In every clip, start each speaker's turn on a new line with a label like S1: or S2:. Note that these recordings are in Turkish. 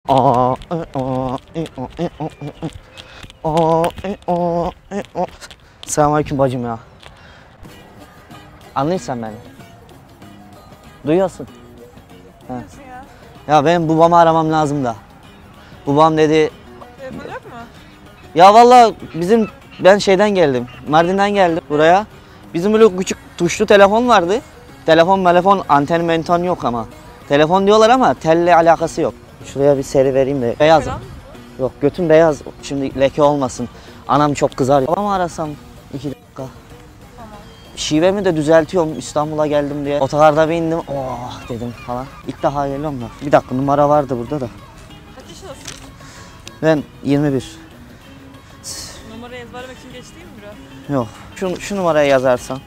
S1: Selamünaleyküm bacım ya. Anlıyorsan beni. Duyuyorsun. Ha. Ya benim babamı aramam lazım da. Babam dedi.
S2: Telefon yok mu?
S1: Ya vallahi ben şeyden geldim. Mardin'den geldim buraya. Bizim böyle küçük tuşlu telefon vardı. Telefon anten yok ama. Telefon diyorlar ama telle alakası yok. Şuraya bir seri vereyim de. Beyaz. Yok götüm beyaz. Şimdi leke olmasın. Anam çok kızar. Babamı arasam 2 dakika.
S2: Tamam.
S1: Şivemi de düzeltiyorum İstanbul'a geldim diye. Otogarda bindim. Oh dedim falan. İlk defa geliyorum da. Bir dakika numara vardı burada da.
S2: Kaç yaşındasın?
S1: Ben 21.
S2: Numarayı ezberlemek için geç değil mi biraz?
S1: Yok. Şu numarayı yazarsan.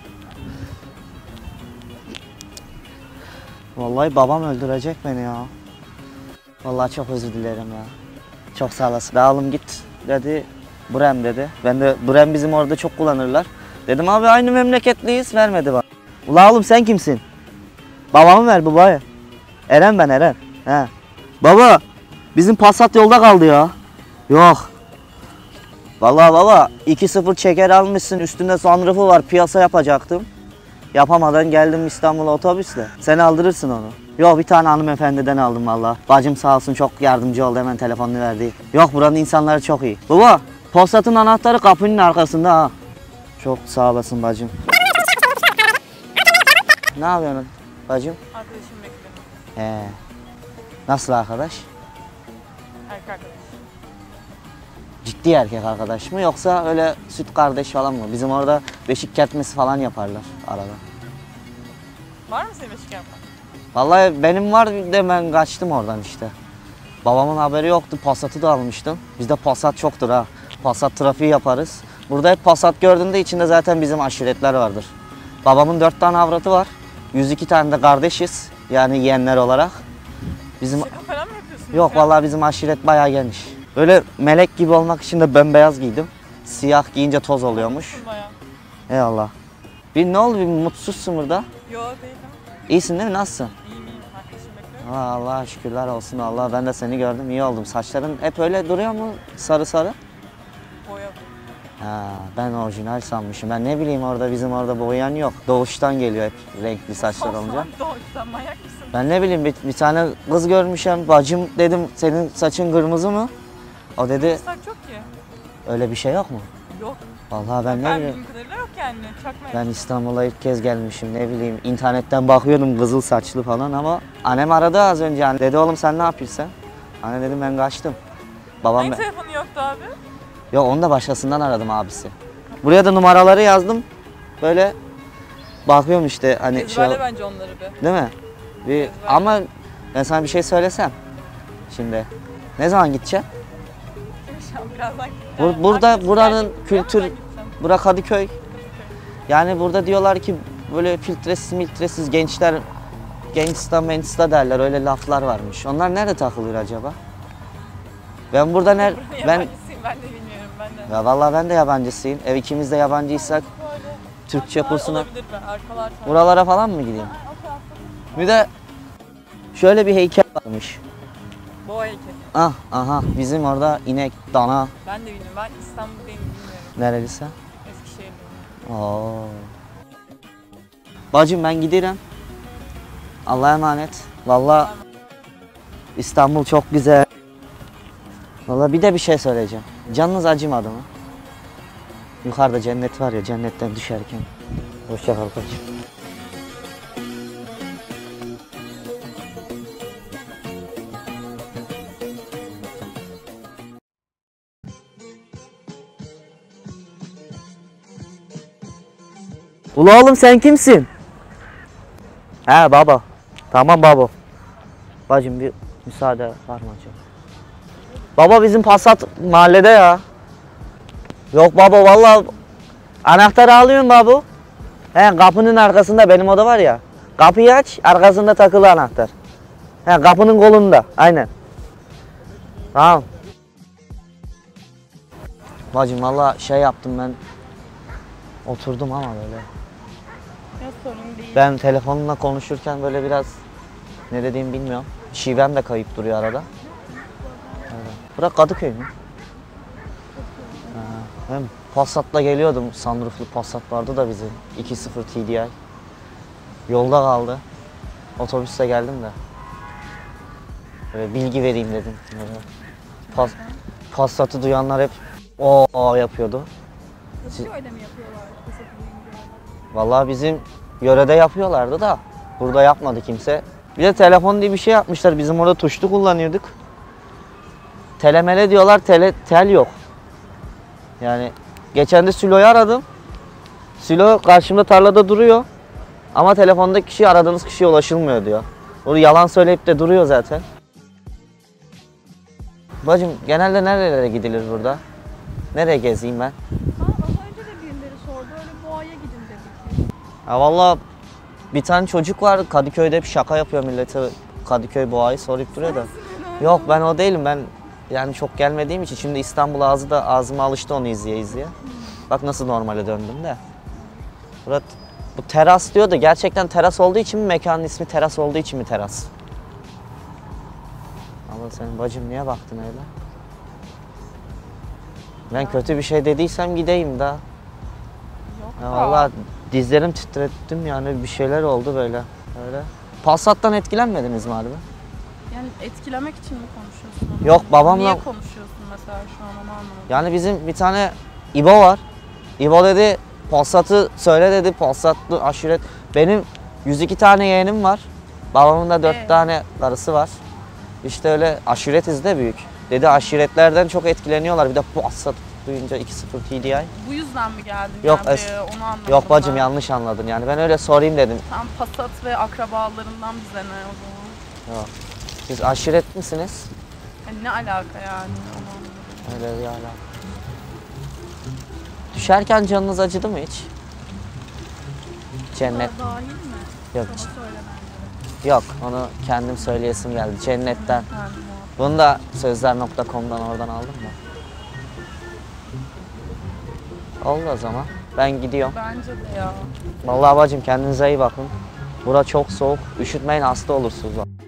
S1: Vallahi babam öldürecek beni ya. Vallahi çok özür dilerim ya. Çok sağ olasın. Dağılım git dedi. Brem dedi. Ben de Brem bizim orada çok kullanırlar. Dedim abi aynı memleketliyiz. Vermedi bana. Ula oğlum sen kimsin? Babamı ver babaya. Eren ben Eren. He. Baba bizim Passat yolda kaldı ya. Yok. Vallahi baba 2-0 çeker almışsın. Üstünde sunroofu var. Piyasa yapacaktım. Yapamadan geldim İstanbul'a otobüsle. Sen aldırırsın onu. Yok bir tane hanımefendiden aldım valla. Bacım sağ olsun çok yardımcı oldu hemen telefonunu verdi. Yok buranın insanları çok iyi. Baba Passat'ın anahtarı kapının arkasında ha. Çok sağ olasın bacım. Ne yapıyorsun bacım?
S2: Arkadaşım bekliyorum.
S1: He. Nasıl arkadaş?
S2: Erkek arkadaş.
S1: Ciddi erkek arkadaş mı yoksa öyle süt kardeş falan mı? Bizim orada beşik kertmesi falan yaparlar arada.
S2: Var mı senin beşik yapmak?
S1: Vallahi benim var de ben kaçtım oradan işte. Babamın haberi yoktu. Passat'ı da almıştım. Bizde Passat çoktur ha. Passat trafiği yaparız. Burada hep Passat gördüğünde içinde zaten bizim aşiretler vardır. Babamın 4 tane avratı var. 102 tane de kardeşiz. Yani yeğenler olarak. Bizim
S2: Şaka falan mı yapıyorsun?
S1: Yok vallahi bizim aşiret bayağı geniş. Böyle melek gibi olmak için de bembeyaz giydim. Siyah giyince toz oluyormuş.
S2: Bayağı.
S1: Eyvallah. Ne oldu bir mutsuzsun burada?
S2: Yo değilim.
S1: İyisin değil mi? Nasılsın?
S2: İyiyim. Arkadaşım bekliyorum.
S1: Allah'a şükürler olsun Allah. Ben de seni gördüm iyi oldum. Saçların hep öyle duruyor mu? Sarı sarı.
S2: Boya bu.
S1: Ha, ben orijinal sanmışım. Ben ne bileyim bizim orada boyayan yok. Doğuştan geliyor hep renkli saçlar olunca.
S2: Doğuştan manyak mısın?
S1: Ben ne bileyim bir tane kız görmüşüm. Bacım dedim senin saçın kırmızı mı? O dedi
S2: Saç çok ki.
S1: öyle bir şey yok mu?
S2: Yok.
S1: Vallahi ben ne
S2: Ben
S1: bileyim.
S2: bildiğim kadarıyla yok yani. Çok merak.
S1: Ben İstanbul'a ilk kez gelmişim ne bileyim. İnternetten bakıyordum kızıl saçlı falan ama annem aradı az önce. Yani dedi oğlum sen ne yapıyorsun? Anne dedim ben kaçtım. Babam
S2: Hangi telefonu yoktu abi?
S1: Yok onu da başkasından aradım abisi. Buraya da numaraları yazdım. Böyle bakıyorum işte hani
S2: Ezberle bence onları bir.
S1: değil mi? Ama ben sana bir şey söylesem. Şimdi ne zaman gideceğim?
S2: Şu an birazdan
S1: Buranın kültür, bura Kadıköy. Yani burada diyorlar ki böyle filtresiz gençler gangsta derler öyle laflar varmış. Onlar nerede takılıyor acaba? Ben burada
S2: ben de bilmiyorum ben de.
S1: Ya vallahi ben de yabancısıyım. İkimiz de yabancıysak Türkçe kursuna
S2: Olabilir mi? Arkalar falan.
S1: buralara falan mı gideyim? Bir de şöyle bir heykel varmış.
S2: Boğa heykeli.
S1: Aha bizim orada inek, dana.
S2: Ben de bilmiyorum. Ben İstanbul'dayım bilmiyorum.
S1: Nerelisi?
S2: Eskişehir'deyim.
S1: Oo. Bacım ben giderim. Allah'a emanet. Vallahi İstanbul çok güzel. Vallahi bir de bir şey söyleyeceğim. Canınız acımadı mı? Yukarıda cennet var ya cennetten düşerken. Hoşça kal koçum. Ula oğlum sen kimsin? He baba. Tamam baba. Bacım bir müsaade var mı acaba? Baba bizim Passat mahallede ya. Yok baba vallahi anahtarı alıyorum baba. He kapının arkasında benim oda var ya. Kapıyı aç arkasında takılı anahtar. He kapının kolunda aynen. Tamam. Bacım vallahi şey yaptım ben. Oturdum ama böyle.
S2: Ya sorun değil.
S1: Ben telefonla konuşurken böyle biraz ne dediğimi bilmiyorum. Şivem de kayıp duruyor arada. Bırak Kadıköy mü? Ben Passat'la geliyordum. Sunrooflu Passat vardı da bizim. 2.0 TDI. Yolda kaldı. Otobüste geldim de. Böyle bilgi vereyim dedim. Böyle Passat'ı duyanlar hep o yapıyordu.
S2: Kadıköy'de mi yapıyorlar?
S1: Vallahi bizim yörede yapıyorlardı da burada yapmadı kimse. Bir de telefon diye bir şey yapmışlar. Bizim orada tuşlu kullanıyorduk. Telemele diyorlar, tel yok. Yani geçen de Sülo'yu aradım. Sülo karşımda tarlada duruyor. Ama telefonda aradığınız kişiye ulaşılmıyor diyor. Bunu yalan söyleyip de duruyor zaten. Bacım genelde nerelere gidilir burada? Nereye gezeyim ben?
S2: Az önce de birileri sordu. Öyle Boğa'ya gidin dedik.
S1: Ha vallahi bir tane çocuk var Kadıköy'de hep şaka yapıyor millete. Kadıköy Boğa'yı sorup duruyor da. Yok ben o değilim, ben yani çok gelmediğim için şimdi İstanbul ağzıma alıştı onu izleye. Bak nasıl normale döndüm de. Bu teras diyor da gerçekten teras olduğu için mi, mekanın ismi teras olduğu için mi teras? Ama senin bacım niye baktın öyle? Ben kötü bir şey dediysem gideyim daha.
S2: Yok
S1: Ya
S2: da.
S1: vallahi dizlerim titrettim yani bir şeyler oldu böyle. Öyle. Passat'tan etkilenmediniz mi harbi?
S2: Yani etkilemek için mi konuşuyorsun?
S1: Yok, babamla-
S2: Niye konuşuyorsun mesela şu an, onu anlamadım.
S1: Yani bizim bir tane İbo var. İbo dedi Passat'ı söyle dedi. Passat'lı aşiret. Benim 102 tane yeğenim var. Babamın da 4 tane karısı var. İşte öyle aşiretiz de büyük. Dedi aşiretlerden çok etkileniyorlar. Bir de Passat duyunca 2.0 TDI.
S2: Bu yüzden mi geldin?
S1: Yok,
S2: yani onu anlamadım.
S1: Yok bacım
S2: ben.
S1: yanlış anladın yani. Ben öyle sorayım dedim.
S2: Tam Passat ve akrabalarından bize ne o zaman?
S1: Yok. Siz aşiret misiniz?
S2: Yani ne alaka yani? Onu anlamadım.
S1: Öyle bir hala. Düşerken canınız acıdı mı hiç? Cennet.
S2: Dahil mi?
S1: Yok.
S2: Sana söylemem.
S1: Yok onu kendim söyleyesim geldi. Cennetten. Bunu da sözler.com'dan oradan aldım da. Oldu o zaman. Ben gidiyorum.
S2: Bence de ya.
S1: Vallahi bacım kendinize iyi bakın. Bura çok soğuk. Üşütmeyin hasta olursunuz.